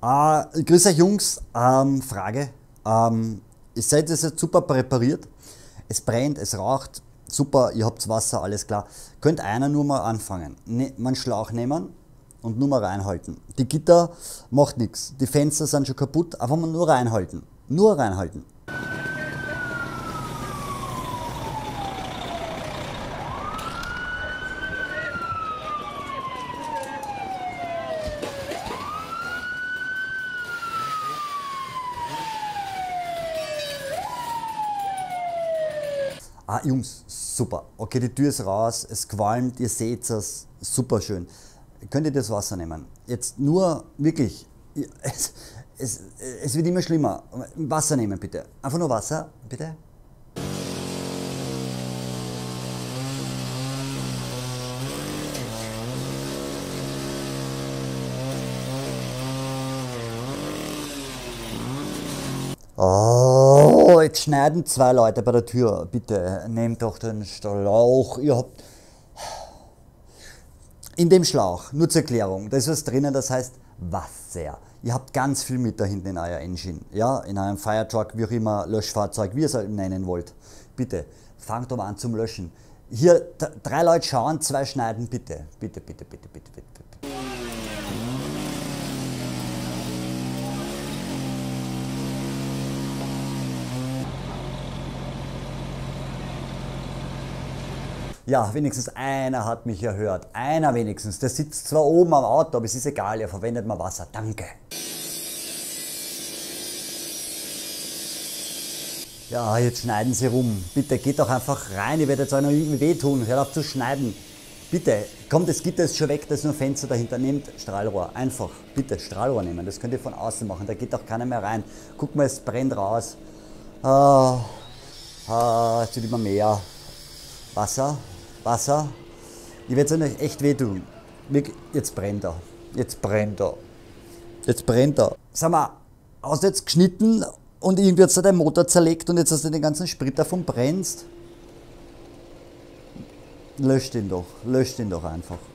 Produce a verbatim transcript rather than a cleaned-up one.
Äh, grüß euch Jungs, ähm, Frage. Ähm, ihr seid jetzt super präpariert. Es brennt, es raucht, super, ihr habt Wasser, alles klar. Könnt einer nur mal anfangen. Ne, einen Schlauch nehmen und nur mal reinhalten. Die Gitter macht nichts, die Fenster sind schon kaputt, einfach mal nur reinhalten. Nur reinhalten. Ah, Jungs, super. Okay, die Tür ist raus, es qualmt, ihr seht es, super schön. Könnt ihr das Wasser nehmen? Jetzt nur wirklich, es, es, es wird immer schlimmer. Wasser nehmen bitte. Einfach nur Wasser, bitte. Oh, jetzt schneiden zwei Leute bei der Tür. Bitte nehmt doch den Schlauch. Ihr habt in dem Schlauch, nur zur Erklärung, da ist was drinnen, das heißt Wasser. Ihr habt ganz viel mit da hinten in euer Engine, ja, in eurem Firetruck, wie auch immer, Löschfahrzeug, wie ihr es halt nennen wollt. Bitte, fangt doch mal an zum Löschen. Hier, drei Leute schauen, zwei schneiden, bitte. Bitte, bitte, bitte, bitte, bitte, bitte. Ja, wenigstens einer hat mich erhört. Einer wenigstens. Der sitzt zwar oben am Auto, aber es ist egal, er verwendet mal Wasser. Danke. Ja, jetzt schneiden Sie rum. Bitte, geht doch einfach rein. Ihr werdet euch noch irgendwie wehtun. Hört auf zu schneiden. Bitte, kommt, das Gitter ist schon weg, da ist nur ein Fenster dahinter. Nehmt Strahlrohr. Einfach. Bitte, Strahlrohr nehmen. Das könnt ihr von außen machen. Da geht auch keiner mehr rein. Guck mal, es brennt raus. Ah, ah, es wird immer mehr. Wasser. Wasser, ihr werdet euch echt wehtun. Jetzt brennt er. Jetzt brennt er. Jetzt brennt er. Sag mal, hast du jetzt geschnitten und irgendwie hat es dein Motor zerlegt und jetzt hast du den ganzen Sprit davon brennst? Löscht ihn doch. Löscht ihn doch einfach.